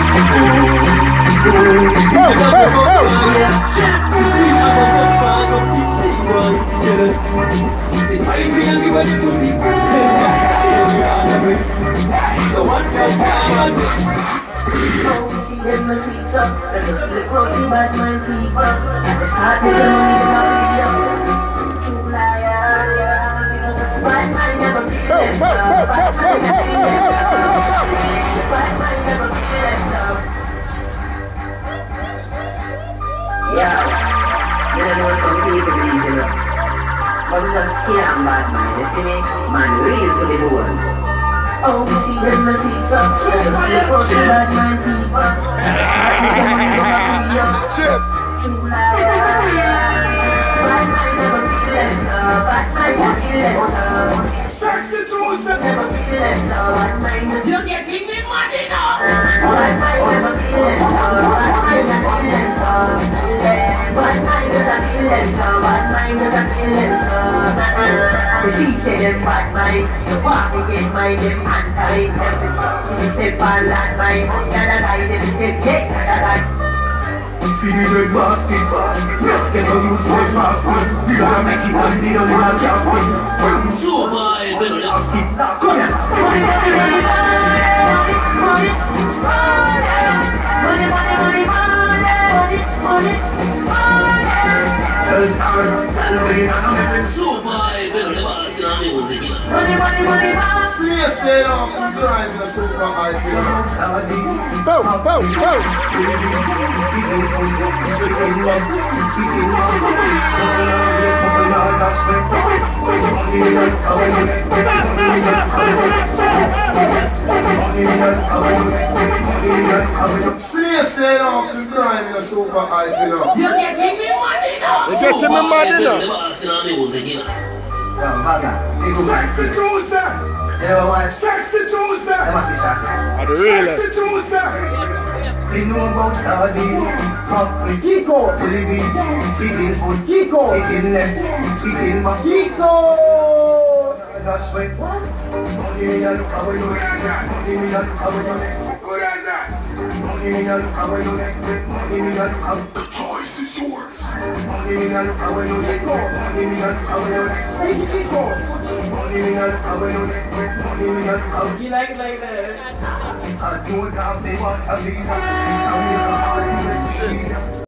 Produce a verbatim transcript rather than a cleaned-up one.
Them my seats up, let us slip out the bad mind people. At the start, we don't need no video. True liar, bad mind never feel themselves. Bad mind never feel themselves. Bad mind never feel themselves. Yeah, you know some people believe in it, but we just can't bad mind. You see me, man, real to the bone. Oh, we see them the seats up, let us slip out the bad mind people. Chip. True liar. Bad mind never feel themselves. Bad mind never feel themselves. Search the truth. Never feel themselves. Bad mind never. You're getting me money now. Bad mind never feel themselves. Bad mind never feel themselves. Bad mind doesn't feel themselves. Bad mind doesn't feel themselves. The streets say them bad mind. The walk again mind them anti. Them step on land mind. Da da da. Them step yeah da da da. See the red basket, let's get a use for fast food. We gotta make it and they don't need a casket. Supa, baby, last it. Come here. Money, money, money, money, money, money, money, money, money, money, money, money. Tell Star, tell me, I'm a Supa, baby, the boss in our music. Money, money, money, money. Yes, they know. It's driving the Supa I feel. Boom, boom, boom. Yes, they know. It's driving the Supa I feel. You're getting me money now. You're getting me money now. Search the truth, man. You know what? Search the truth, man. I'm a fish out. Are the realest? Search the truth, man. They know about sardine, mackerel, Kiko, chili beef, chicken food, Kiko, chicken neck, chicken back, Kiko. That's when money me a look away your neck, money me a look away your neck. Good at that. Money me a look away your neck, money me a look away. The choice is yours. Money me a look away your neck, money me a look away your neck. Say Kiko. Money me a look away your neck, money me a look away. You like it like that? I don't have the want a visa. Tell me how hard it is to